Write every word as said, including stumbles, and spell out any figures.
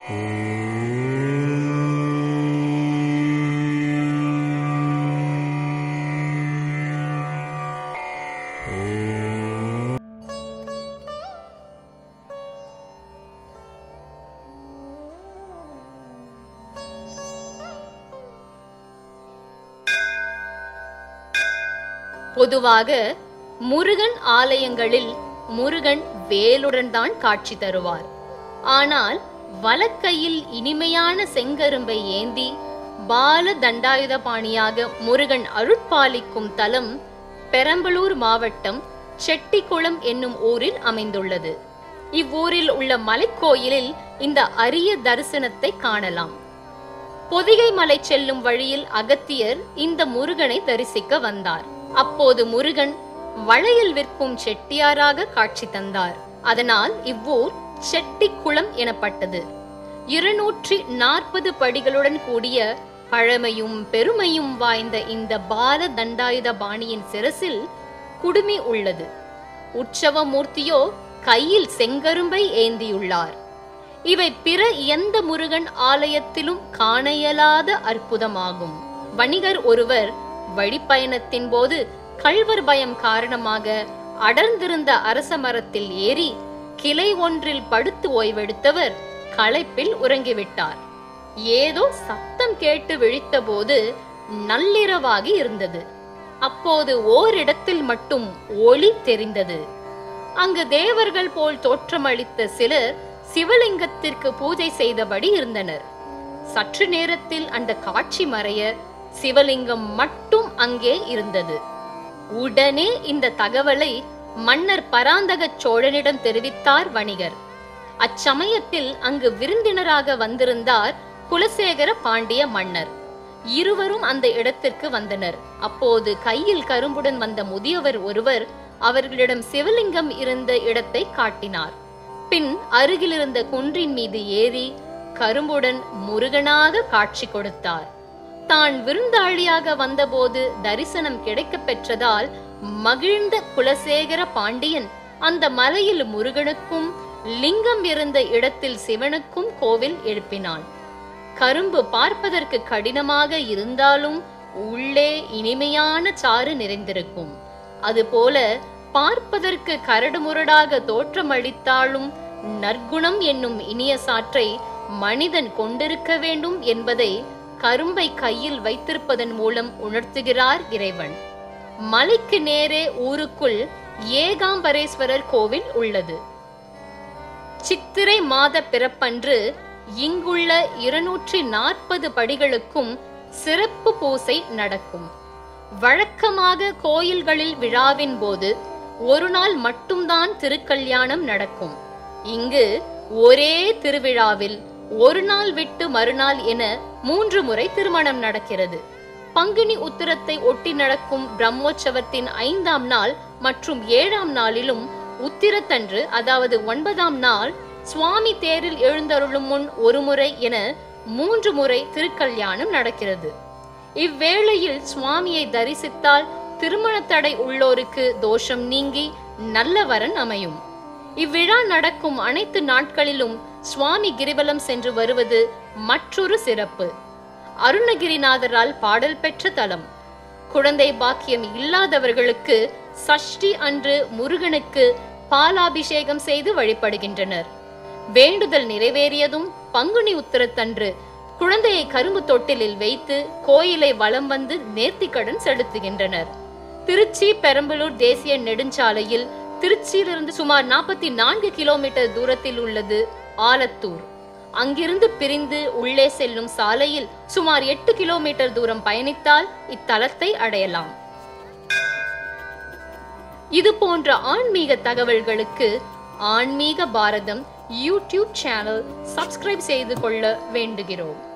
பொதுவாக முருகன் ஆலயங்களில் முருகன் வேலுடன் தான் காட்சி தருவார். ஆனால் வலக்கையில் இனிமையான செங்கரும்பை ஏந்தி பால தண்டாயுத பாணியாக முருகன் அருட்பாலிக்கும் தலம் பெரம்பலூர் மாவட்டம் செட்டிக்குளம் என்னும் ஊரில் அமைந்துள்ளது. இவ்வூரில் உள்ள மலைக்கோயிலில் இந்த அரிய தரிசனத்தை காணலாம். பொதிகை மலை செல்லும் வழியில் அகத்தியர் இந்த முருகனை தரிசிக்க வந்தார். அப்போது முருகன் வளையல் விற்கும் செட்டியாராக காட்சி தந்தார். அதனால் இவ்வூர் செட்டிக்குளம் எனப்பட்டது. இருநூற்றி நாற்பது படிகளுடன் கூடிய பழமையும் பெருமையும் வாய்ந்த இந்த பால தண்டாயுத பாணியின் சிரசில் குடுமி உள்ளது. உற்சவ மூர்த்தியோ கையில் செங்கரும்பை ஏந்தியுள்ளார். இவை பிற எந்த முருகன் ஆலயத்திலும் காண இயலாத அற்புதமாகும். வணிகர் ஒருவர் வழிப்பயணத்தின் போது கள்வர் பயம் காரணமாக அடர்ந்திருந்த அரச மரத்தில் ஏறி கிளை ஒன்றில் படுத்து ஓய்வெடுத்தவர் களைப்பில் உறங்கிவிட்டார். ஏதோ சத்தம் கேட்டு விழித்த போது நள்ளிரவாகி இருந்தது. அப்போது ஓரிடத்தில் மட்டும் ஒளி தெரிந்தது. அங்கு தேவர்கள் போல் தோற்றமளித்த சிலர் சிவலிங்கத்திற்கு பூஜை செய்தபடி இருந்தனர். சற்று நேரத்தில் அந்த காட்சி மறைய சிவலிங்கம் மட்டும் அங்கே இருந்தது. உடனே இந்த தகவலை மன்னர் பராந்தக சோழனிடம் தெரிவித்தார் வணிகர். அச்சமயத்தில் அங்கு விருந்தினராக வந்திருந்தார் குலசேகர பாண்டிய மன்னர். இருவரும் அந்த இடத்திற்கு வந்தனர். அப்போது கையில் கரும்புடன் வந்த முதியவர் ஒருவர் அவர்களிடம் சிவலிங்கம் இருந்த இடத்தை காட்டினார். பின் அருகில் இருந்த குன்றின் மீது ஏறி கரும்புடன் முருகனாக காட்சி கொடுத்தார். தான் விருந்தாளியாக வந்தபோது தரிசனம் கிடைக்க பெற்றதால் மகிழ்ந்த குலசேகர பாண்டியன் அந்த மலையில் முருகனுக்கும் லிங்கம் இருந்த இடத்தில் சிவனுக்கும் கோவில் எழுப்பினான். கரும்பு பார்ப்பதற்கு கடினமாக இருந்தாலும் உள்ளே இனிமையான சாறு நிறைந்திருக்கும். அதுபோல பார்ப்பதற்கு கரடுமுரடாக தோற்றமளித்தாலும் நற்குணம் என்னும் இனிய சாற்றை மனிதன் கொண்டிருக்க வேண்டும் என்பதை கரும்பை கையில் வைத்திருப்பதன் மூலம் உணர்த்துகிறார் இறைவன். மலைக்கு நேரே ஊருக்குள் ஏகாம்பரேஸ்வரர் கோவில் உள்ளது. சித்திரை மாத பிறப்பன்று இங்குள்ள இருநூற்றி நாற்பது படிகளுக்கும் சிறப்பு பூசை நடக்கும். வழக்கமாக கோயில்களில் விழாவின் போது ஒரு நாள் மட்டும்தான் திருக்கல்யாணம் நடக்கும். இங்கு ஒரே திருவிழாவில் ஒரு நாள் விட்டு மறுநாள் என மூன்று முறை திருமணம் நடக்கிறது. பங்குனி உத்திரத்தை ஒட்டி நடக்கும் பிரம்மோற்சவத்தின் ஐந்தாம் நாள் மற்றும் ஏழாம் நாளிலும் உத்திரத்தன்று, அதாவது ஒன்பதாம் நாள் சுவாமி தேரில் எழுந்தருளும் முன் ஒரு முறை என மூன்று முறை திருக்கல்யாணம் நடக்கிறது. இவ்வேளையில் சுவாமியை தரிசித்தால் திருமண தடை உள்ளோருக்கு தோஷம் நீங்கி நல்ல வரன் அமையும். இவ்விழா நடக்கும் அனைத்து நாட்களிலும் சுவாமி கிரிவலம் சென்று வருவது மற்றொரு சிறப்பு. அருணகிரிநாதரால் பாடல் பெற்ற தலம். குழந்தை பாக்கியம் இல்லாதவர்களுக்கு சஷ்டி அன்று முருகனுக்கு பாலாபிஷேகம் செய்து வழிபடுகின்றனர். வேண்டுதல் நிறைவேறியதும் பங்குனி உத்திரத்தன்று குழந்தையை கரும்பு தொட்டிலில் வைத்து கோயிலை வலம் வந்து நேர்த்திக்கடன் செலுத்துகின்றனர். திருச்சி பெரம்பலூர் தேசிய நெடுஞ்சாலையில் திருச்சியிலிருந்து சுமார் நாற்பத்தி நான்கு கிலோமீட்டர் தூரத்தில் உள்ளது ஆலத்தூர். அங்கிருந்து பிரிந்து உள்ளே செல்லும் சாலையில் சுமார் எட்டு கிலோமீட்டர் தூரம் பயணித்தால் இத்தலத்தை அடையலாம். இது போன்ற ஆன்மீக தகவல்களுக்கு ஆன்மீக பாரதம் யூடியூப் சேனல் சப்ஸ்கிரைப் செய்து கொள்ள வேண்டுகிறோம்.